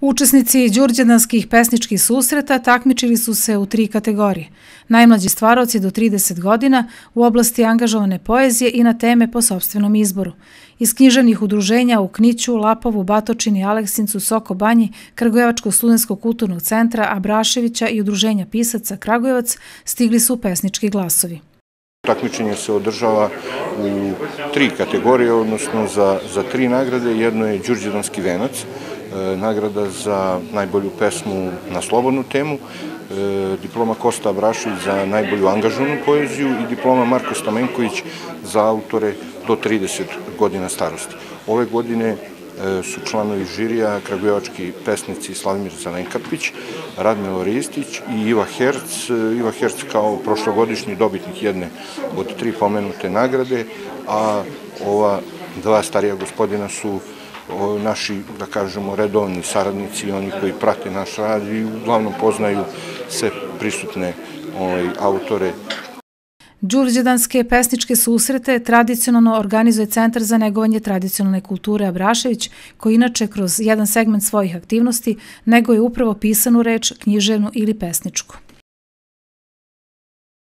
Učesnici đurđevdanskih pesničkih susreta takmičili su se u 3 kategorije. Najmlađi stvaroci do 30 godina u oblasti angažovane poezije i na teme po sopstvenom izboru. Iz književnih udruženja u Kniću, Lapovu, Batočini, Aleksincu, Soko Banji, Kragujevačkog studentskog kulturnog centra Abraševića i Udruženja pisaca Kragujevac stigli su pesnički glasovi. Takmičenje se održava u 3 kategorije, odnosno za 3 nagrade. Jedno je đurđevdanski venac, nagrada za najbolju pesmu na slobodnu temu, diploma Kosta Abrašević za najbolju angažovanu poeziju i diploma Marko Stamenković za autore do 30 godina starosti. Ove godine su članovi žirija kragujevački pesnici Slavimir Zelenkarpić, Radmilo Ristić i Iva Herc. Iva Herc kao prošlogodišnji dobitnik jedne od 3 pomenute nagrade, a ova 2 starija gospodina su naši, da kažemo, redovni saradnici, oni koji prate naš rad i uglavnom poznaju sve prisutne autore. Đurđevdanske pesničke susrete tradicionalno organizuje Centar za negovanje tradicionalne kulture Abrašević, koji inače kroz jedan segment svojih aktivnosti neguje upravo pisanu reč, književnu ili pesničku.